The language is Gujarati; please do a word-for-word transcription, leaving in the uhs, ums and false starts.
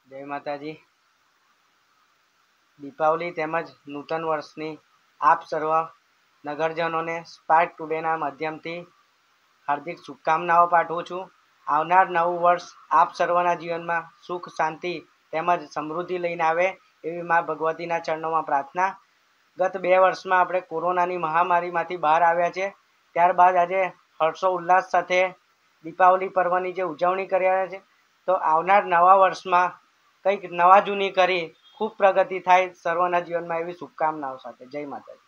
જય માતાજી। દીપાવલી તેમજ નૂતન વર્ષની આપ સર્વ નગરજનોને સ્પાર્ક ટુડેના માધ્યમથી હાર્દિક શુભકામનાઓ પાઠવું છું। આવનાર નવું વર્ષ આપ સર્વના જીવનમાં સુખ શાંતિ તેમજ સમૃદ્ધિ લઈને આવે એવી મા ભગવતીના ચરણોમાં પ્રાર્થના। ગત બે વર્ષમાં આપણે કોરોનાની મહામારીમાંથી બહાર આવ્યા છે, ત્યારબાદ આજે હર્ષો ઉલ્લાસ સાથે દીપાવલી પર્વની જે ઉજવણી કરી રહ્યા છે, તો આવનાર નવા વર્ષમાં કંઈક નવા જૂની કરી ખૂબ પ્રગતિ થાય સર્વના જીવનમાં એવી શુભકામનાઓ સાથે। જય માતાજી।